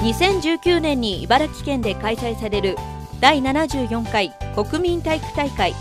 2019年に茨城県で開催される第74回国民体育大会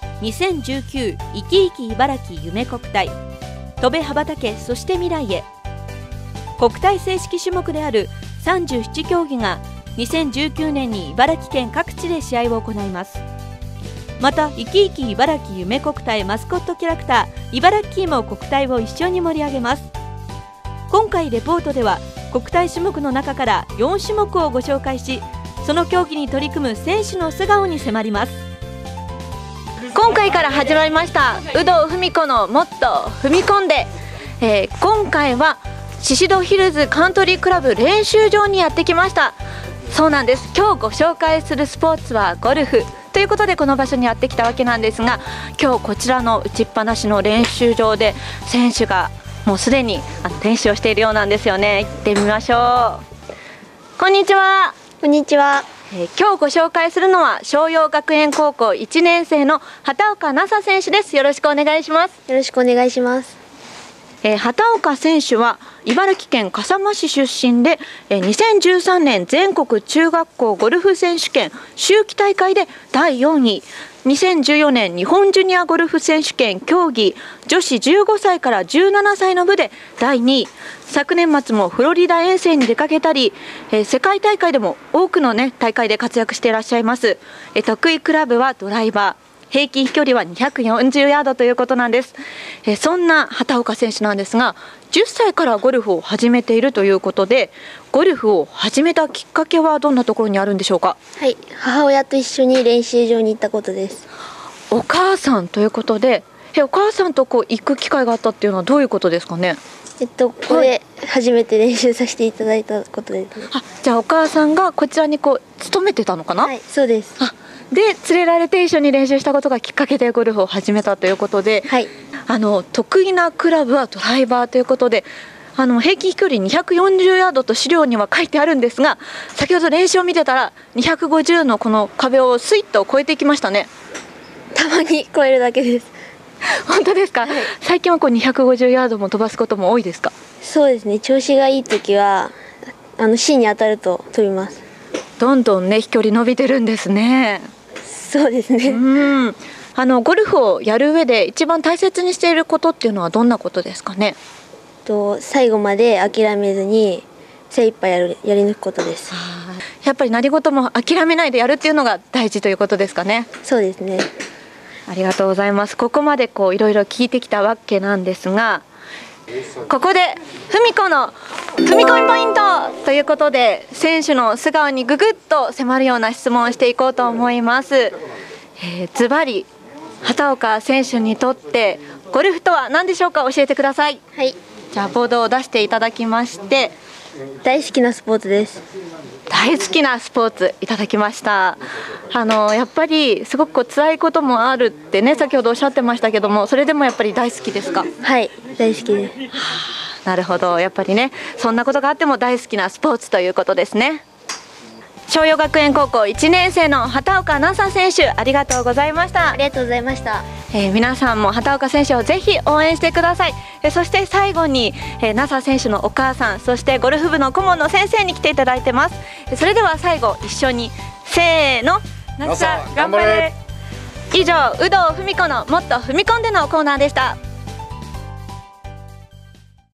2019いきいき茨城夢国体飛べ羽ばたけそして未来へ、国体正式種目である37競技が2019年に茨城県各地で試合を行います。またいきいき茨城夢国体マスコットキャラクター茨城も国体を一緒に盛り上げます。今回レポートでは国体種目の中から4種目をご紹介し、その競技に取り組む選手の素顔に迫ります。今回から始まりました有働文子のもっと踏み込んで、今回は宍戸ヒルズカントリークラブ練習場にやってきました。そうなんです、今日ご紹介するスポーツはゴルフということでこの場所にやってきたわけなんですが、今日こちらの打ちっぱなしの練習場で選手がもうすでに練習をしているようなんですよね。行ってみましょう。こんにちは。 こんにちは。 今日ご紹介するのは翔陽学園高校1年生の畑岡奈紗選手です。よろしくお願いします。 よろしくお願いします。 畑岡選手は茨城県笠間市出身で、2013年全国中学校ゴルフ選手権秋季大会で第4位、2014年日本ジュニアゴルフ選手権競技女子15歳から17歳の部で第2位、昨年末もフロリダ遠征に出かけたり、世界大会でも多くの、大会で活躍していらっしゃいます。得意クラブはドライバー、平均飛距離は240ヤードということなんです。そんな畑岡選手なんですが、10歳からゴルフを始めているということで、ゴルフを始めたきっかけはどんなところにあるんでしょうか。 はい、母親と一緒に練習場に行ったことです。 お母さんということで、お母さんと行く機会があったっていうのはどういうことですかね。 ここで初めて練習させていただいたことですね。 じゃあお母さんがこちらに勤めてたのかな。 はい、そうです。 で連れられて一緒に練習したことがきっかけでゴルフを始めたということで、 はい、 得意なクラブはドライバーということで、平均飛距離240ヤードと資料には書いてあるんですが、先ほど練習を見てたら250のこの壁をスイッと越えていきましたね。 たまに越えるだけです。 本当ですか。はい、最近は250ヤードも飛ばすことも多いですか。 そうですね、調子がいい時は芯に当たると飛びます。 どんどん飛距離伸びてるんですね。 そうですね。 ゴルフをやる上で一番大切にしていることっていうのはどんなことですかね。 最後まで諦めずに精一杯やり抜くことです。 やっぱり何事も諦めないでやるっていうのが大事ということですかね。 そうですね。 ありがとうございます。ここまでいろいろ聞いてきたわけなんですが、ここで文子の踏み込みポイントということで、選手の素顔にぐぐっと迫るような質問をしていこうと思います。ズバリ畑岡選手にとってゴルフとは何でしょうか。教えてください。 はい、 じゃあボードを出していただきまして。 大好きなスポーツです。 大好きなスポーツいただきました。やっぱりすごく辛いこともあるってね、先ほどおっしゃってましたけども、それでもやっぱり大好きですか。 はい、大好きです。 なるほど、やっぱりね、そんなことがあっても大好きなスポーツということですね。翔陽学園高校1年生の畑岡奈紗選手、ありがとうございました。 ありがとうございました。 皆さんも畑岡選手をぜひ応援してください。そして最後に、奈紗選手のお母さん、そしてゴルフ部の顧問の先生に来ていただいてます。それでは最後一緒にせーの、奈紗頑張れ。以上、有働文子のもっと踏み込んでのコーナーでした。